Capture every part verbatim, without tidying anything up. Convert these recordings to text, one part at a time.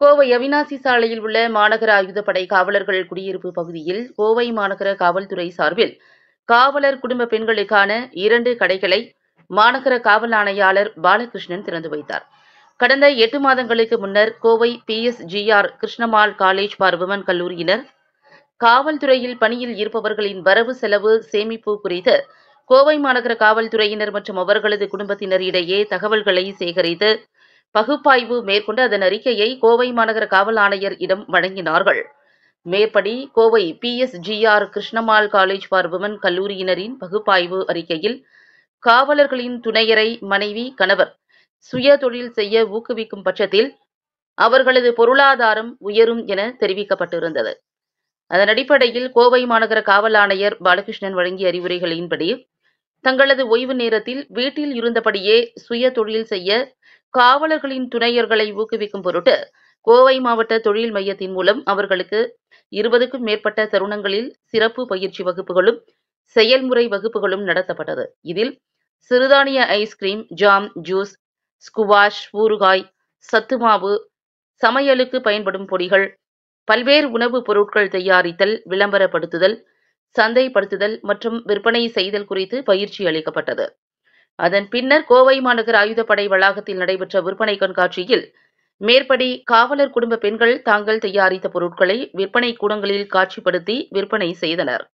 கோவை அவிநாசி சாலையில் உள்ள மாநகர ஆயுதப்படை காவலர்கள் குடியிருப்பு பகுதியில் கோவை மாநகர காவல்துறை சார்பில் காவலர் குடும்ப பெண்களுக்கான இரண்டு கடைகளை மாநகர காவல் ஆணையாளர் பாலகிருஷ்ணன் திறந்து வைத்தார். கடந்த எட்டு மாதங்களுக்கு முன்னர் Kovai P S G R Krishnammal college for women கல்லூரியினர் காவல்துறையில் பணியில் இருப்பவர்களின் வரவு செலவு சேமிப்பு குறித்து கோவை மாநகர காவல்துறையினர் மற்றும் அவர்களது குடும்பத்தினர் இடையே தகவல்களை சேகரித்து பகுப்பாய்வு மேற்கொண்டு அதன் அறிக்கையை கோவை மாநகர காவல் ஆணையர் இடம் வழங்கினார்கள். மேற்படி Kovai P S G R Krishnammal college for women கல்லூரியினரின் பகுப்பாய்வு அறிக்கையில் காவலர்களின் துணையரை, மனைவி, கணவர் சுய தொழில் செய்ய ஊக்குவிக்கும் பட்சத்தில் அவர்களது பொருளாதாரம் உயரும் என தெரிவிக்கப்பட்டிருந்தது. அதன் அடிப்படையில் கோவை மாநகர காவல் ஆணையர் பாலகிருஷ்ணன் வழங்கிய அறிவுரைகளின்படி தங்களது ஓய்வு நேரத்தில் வீட்டில் இருந்தபடியே சுய தொழில் செய்ய காவலர்களின் துணையர்களை ஊக்குவிக்கும் பொருட்டு கோவை மாவட்ட தொழில் மையத்தின் மூலம் அவர்களுக்கு இருபதுக்கும் மேற்பட்ட தருணங்களில் சிறப்பு பயிற்சி வகுப்புகளும் செயல்முறை வகுப்புகளும் நடத்தப்பட்டது. இதில் சிறுதானிய ஐஸ்கிரீம், ஜாம், ஜூஸ், ஸ்குவாஷ், ஊறுகாய், சத்துமாவு, சமையலுக்கு பயன்படும் பொடிகள், பல்வேறு உணவுப் பொருட்கள் தயாரித்தல், விளம்பரப்படுத்துதல், சந்தைப்படுத்துதல் மற்றும் விற்பனை செய்தல் குறித்து பயிற்சி அளிக்கப்பட்டது. அதன் பின்னர் கோவை மாநகர ஆயுதப்படை வளாகத்தில் நடைபெற்ற விற்பனை கண்காட்சியில் மேற்படி காவலர் குடும்ப பெண்கள் தாங்கள் தயாரித்த பொருட்களை விற்பனை கூடங்களில் காட்சிப்படுத்தி விற்பனை செய்தனர்.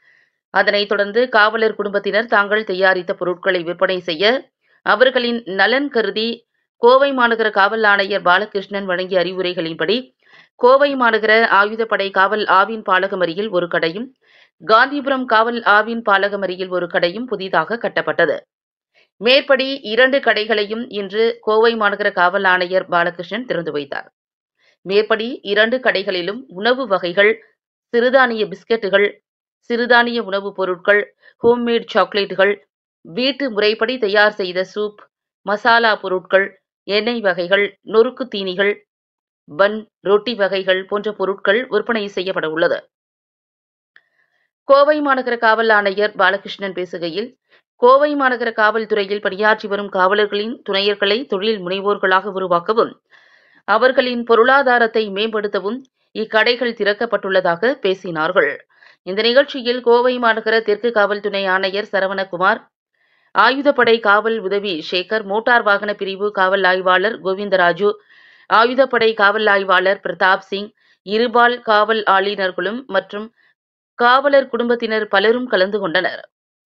அதனைத் தொடர்ந்து காவலர் குடும்பத்தினர் தாங்கள் தயாரித்த பொருட்களை விற்பனை செய்ய அவர்களின் நலன் கருதி கோவை மாநகர காவல் ஆணையர் பாலகிருஷ்ணன் வழங்கிய அறிவுரைகளின்படி கோவை மாநகர ஆயுதப்படை காவல் ஆவின் பாலகம் அருகில் ஒரு கடையும், காந்திபுரம் காவல் ஆவின் பாலகம் அருகில் ஒரு கடையும் புதிதாக கட்டப்பட்டது. மேற்படி இரண்டு கடைகளையும் இன்று கோவை மாநகர காவல் ஆணையர் பாலகிருஷ்ணன் திறந்து வைத்தார். மேற்படி இரண்டு கடைகளிலும் உணவு வகைகள், சிறுதானிய பிஸ்கெட்டுகள், சிறுதானிய உணவுப் பொருட்கள், ஹோம்மேட் சாக்லேட்டுகள், வீட்டு முறைப்படி தயார் செய்த சூப், மசாலா பொருட்கள், எண்ணெய் வகைகள், நொறுக்கு தீனிகள், பன், ரொட்டி வகைகள் போன்ற பொருட்கள் விற்பனை செய்யப்பட உள்ளது. கோவை மாநகர காவல் ஆணையர் பாலகிருஷ்ணன் பேசுகையில், கோவை மாநகர காவல்துறையில் பணியாற்றி வரும் காவலர்களின் துணையர்களை தொழில் முனைவோர்களாக உருவாக்கவும் அவர்களின் பொருளாதாரத்தை மேம்படுத்தவும் இக்கடைகள் திறக்கப்பட்டுள்ளதாக பேசினார்கள். இந்த நிகழ்ச்சியில் கோவை மாநகர தெற்கு காவல் துணை ஆணையர் சரவணகுமார், ஆயுதப்படை காவல் உதவி சேகர், மோட்டார் வாகன பிரிவு காவல் ஆய்வாளர் கோவிந்தராஜு, ஆயுதப்படை காவல் ஆய்வாளர் பிரதாப் சிங், இருபால் காவல் ஆளுநர்களும் மற்றும் காவலர் குடும்பத்தினர் பலரும் கலந்து கொண்டனர்.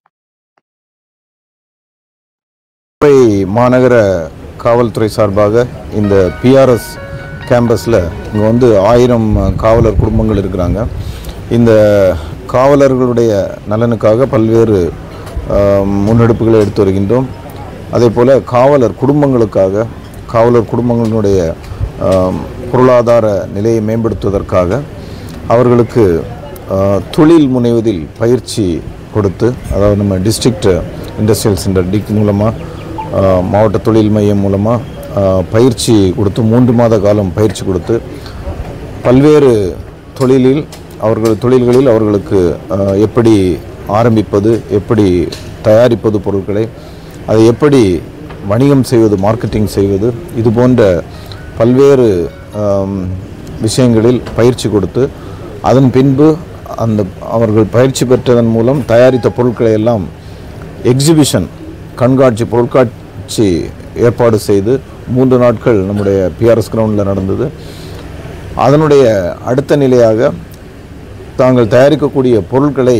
கோவை மாநகர காவல்துறை சார்பாக இந்த பி ஆர் எஸ் கேம்பஸில் இங்கே வந்து ஆயிரம் காவலர் குடும்பங்கள் இருக்கிறாங்க. இந்த காவலர்களுடைய நலனுக்காக பல்வேறு முன்னெடுப்புகளை எடுத்து வருகின்றோம். அதே போல் காவலர் குடும்பங்களுக்காக, காவலர் குடும்பங்களுடைய பொருளாதார நிலையை மேம்படுத்துவதற்காக அவர்களுக்கு தொழில் முனைவதில் பயிற்சி கொடுத்து, அதாவது நம்ம டிஸ்ட்ரிக்ட் இண்டஸ்ட்ரியல் சென்டர் டிக் மூலமாக, மாவட்ட தொழில் மையம் மூலமாக பயிற்சி கொடுத்து மூன்று மாத காலம் பயிற்சி கொடுத்து பல்வேறு தொழிலில் அவர்கள் தொழில்களில் அவர்களுக்கு எப்படி ஆரம்பிப்பது, எப்படி தயாரிப்பது பொருட்களை, அதை எப்படி வணிகம் செய்வது, மார்க்கெட்டிங் செய்வது, இது போன்ற பல்வேறு விஷயங்களில் பயிற்சி கொடுத்து அதன் பின்பு அந்த அவர்கள் பயிற்சி பெற்றதன் மூலம் தயாரித்த பொருட்களை எல்லாம் எக்ஸிபிஷன், கண்காட்சி, பொருட்காட்சி ஏற்பாடு செய்து மூன்று நாட்கள் நம்முடைய பி ஆர் எஸ் கிரவுண்டில் நடந்தது. அதனுடைய அடுத்த நிலையாக தாங்கள் தயாரிக்கக்கூடிய பொருட்களை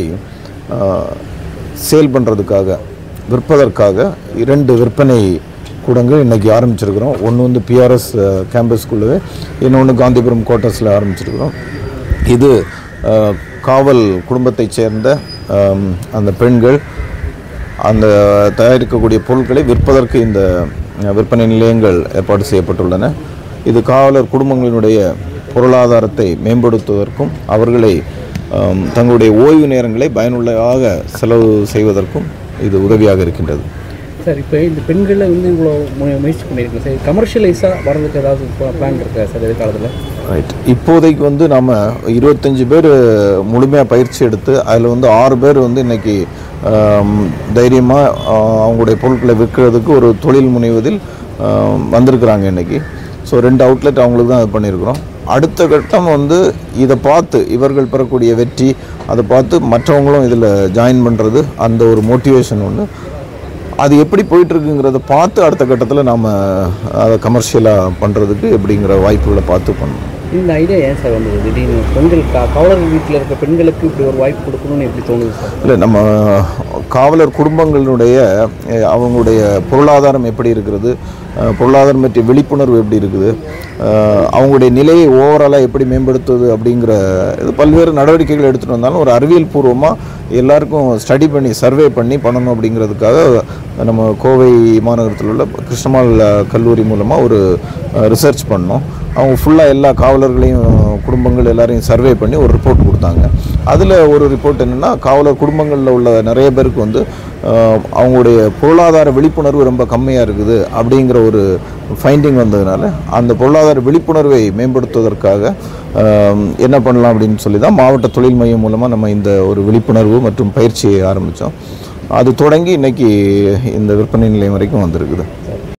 சேல் பண்ணுறதுக்காக, விற்பதற்காக இரண்டு விற்பனை கூடங்கள் இன்றைக்கி ஆரம்பிச்சிருக்கிறோம். ஒன்று வந்து பி ஆர் எஸ் கேம்பஸ்குள்ளவே, இன்னொன்று காந்திபுரம் குவார்ட்டர்ஸில் ஆரம்பிச்சிருக்கிறோம். இது காவல் குடும்பத்தைச் சேர்ந்த அந்த பெண்கள் அந்த தயாரிக்கக்கூடிய பொருட்களை விற்பதற்கு இந்த விற்பனை நிலையங்கள் ஏற்பாடு செய்யப்பட்டுள்ளன. இது காவலர் குடும்பங்களினுடைய பொருளாதாரத்தை மேம்படுத்துவதற்கும் அவர்களை தங்களுடைய ஓய்வு நேரங்களை பயனுள்ளதாக செலவு செய்வதற்கும் இது உதவியாக இருக்கின்றது. சார், இப்போ இந்த பெண்களை வந்து இவ்வளோ முயற்சி பண்ணியிருக்கோம் சார், கமர்ஷியலைஸாக வர்றதுக்கு ஏதாவது பிளான் இருக்கா சார் எதிர்காலத்தில்? ரைட், இப்போதைக்கு வந்து நம்ம இருபத்தஞ்சி பேர் முழுமையாக பயிற்சி எடுத்து அதில் வந்து ஆறு பேர் வந்து இன்றைக்கி தைரியமாக அவங்களுடைய பொருட்களை விற்கிறதுக்கு ஒரு தொழில் முனைவதில் வந்திருக்கிறாங்க இன்றைக்கி. ஸோ ரெண்டு அவுட்லெட் அவங்களுக்கு தான் இது பண்ணியிருக்கிறோம். அடுத்த கட்டம் வந்து இதை பார்த்து இவர்கள் பெறக்கூடிய வெற்றி அதை பார்த்து மற்றவங்களும் இதில் ஜாயின் பண்ணுறது, அந்த ஒரு மோட்டிவேஷன் ஒன்று. அது எப்படி போயிட்டுருக்குங்கிறத பார்த்து அடுத்த கட்டத்தில் நாம் அதை கமர்ஷியலாக பண்ணுறதுக்கு எப்படிங்கிற வாய்ப்புகளை பார்த்து பண்ணணும். இந்த ஐடியா ஏன் சார் வந்தது? திடீர்னு பெண்கள் கா காவலர்கள் வீட்டில் இருக்க பெண்களுக்கு இப்படி ஒரு வாய்ப்பு கொடுக்கணும்னு எப்படி தோணுது சார்? இல்லை, நம்ம காவலர் குடும்பங்களுடைய அவங்களுடைய பொருளாதாரம் எப்படி இருக்கிறது, பொருளாதாரம் பற்றிய விழிப்புணர்வு எப்படி இருக்குது, அவங்களுடைய நிலையை ஓவராலாக எப்படி மேம்படுத்துவது அப்படிங்கிற இது பல்வேறு நடவடிக்கைகள் எடுத்துகிட்டு வந்தாலும் ஒரு அறிவியல் பூர்வமாக எல்லாருக்கும் ஸ்டடி பண்ணி சர்வே பண்ணி பண்ணணும் அப்படிங்கிறதுக்காக நம்ம கோவை மாநகரத்தில் உள்ள கிருஷ்ணமால் கல்லூரி மூலமாக ஒரு ரிசர்ச் பண்ணோம். அவங்க ஃபுல்லாக எல்லா காவலர்களையும் குடும்பங்கள் எல்லாரையும் சர்வே பண்ணி ஒரு ரிப்போர்ட் கொடுத்தாங்க. அதில் ஒரு ரிப்போர்ட் என்னென்னா, காவலர் குடும்பங்களில் உள்ள நிறைய பேருக்கு வந்து அவங்களுடைய பொருளாதார விழிப்புணர்வு ரொம்ப கம்மியாக இருக்குது அப்படிங்கிற ஒரு ஃபைண்டிங் வந்ததுனால அந்த பொருளாதார விழிப்புணர்வை மேம்படுத்துவதற்காக என்ன பண்ணலாம் அப்படின்னு சொல்லி தான் மாவட்ட தொழில் மையம் மூலமாக நம்ம இந்த ஒரு விழிப்புணர்வு மற்றும் பயிற்சியை ஆரம்பித்தோம். அது தொடங்கி இன்றைக்கி இந்த விற்பனை நிலையம் வரைக்கும் வந்திருக்குது.